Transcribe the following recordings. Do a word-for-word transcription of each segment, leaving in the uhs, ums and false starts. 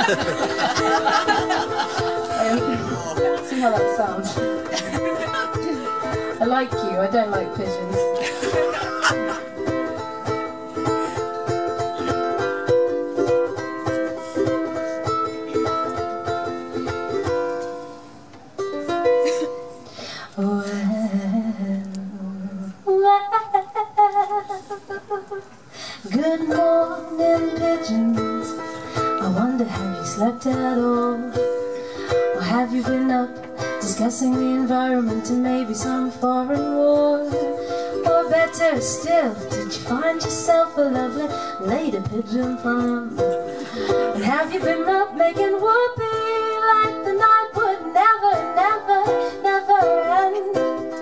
See how that sounds. I like you, I don't like pigeons. Well, well, good morning, pigeons. I wonder, have you slept at all? Or have you been up discussing the environment and maybe some foreign war? Or better still, did you find yourself a lovely lady pigeon farm? And have you been up making whoopee like the night would never, never, never end?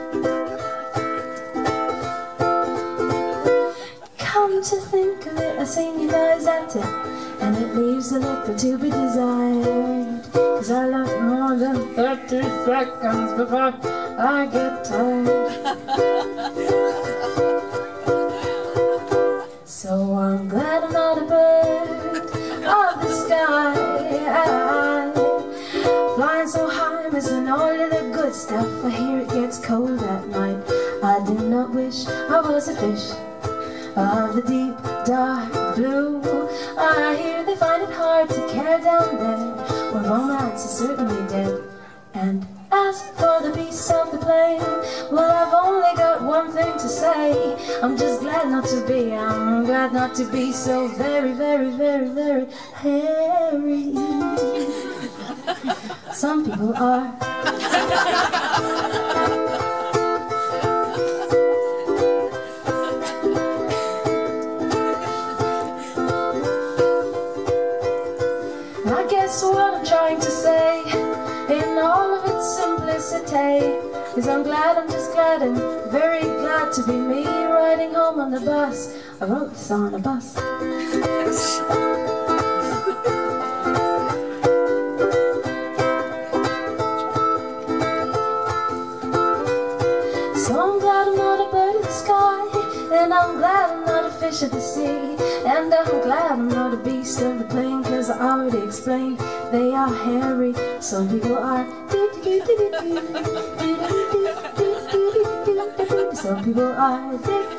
Come to think of it, I seen you guys at it, and it leaves a little to be desired. Cause I love more than thirty seconds before I get tired. So I'm glad I'm not a bird of the sky, flying so high, missing all of the good stuff. I hear it gets cold at night. I do not wish I was a fish of the deep, dark blue. I hear they find it hard to care down there, where romance is certainly dead. And as for the beasts of the plain, well, I've only got one thing to say. I'm just glad not to be, I'm glad not to be so very, very, very, very hairy. Some people are. I guess what I'm trying to say, in all of its simplicity, is I'm glad, I'm just glad and very glad to be me, riding home on the bus. I wrote this on a bus. So I'm glad I'm not a bird of the sky, and I'm glad I'm not a fish of the sea, and I'm glad I'm not a beast of the plain, cause I already explained they are hairy. Some people are. Some people are.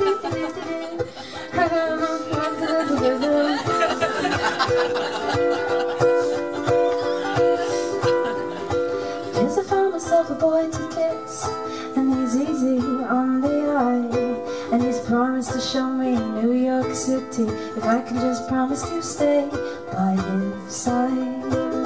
Cause I found myself a boy to kiss, and he's easy on the eye, and he's promised to show me New York City if I can just promise to stay by his side.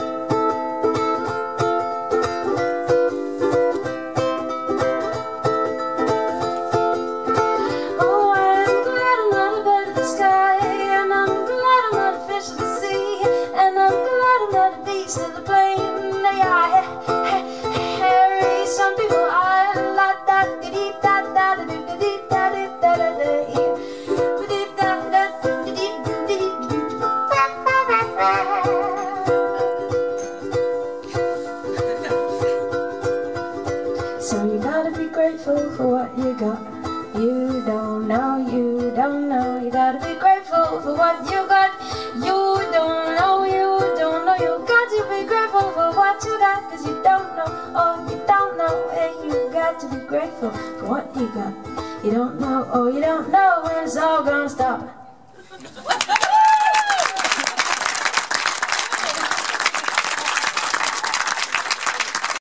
Oh, I'm glad I'm not a bird of the sky, and I'm glad I'm not a fish of the sea, and I'm glad I'm not a beast of the plain. They are hairy. Some people are la da dee da da da dee da da da da da. So you gotta be grateful for what you got. You don't know, you don't know. You gotta be grateful for what you got. You don't know, you don't know. You got to be grateful for what you got, cause you don't know, oh you don't know. Hey, you got to be grateful for what you got. You don't know, oh you don't know when it's all gonna stop.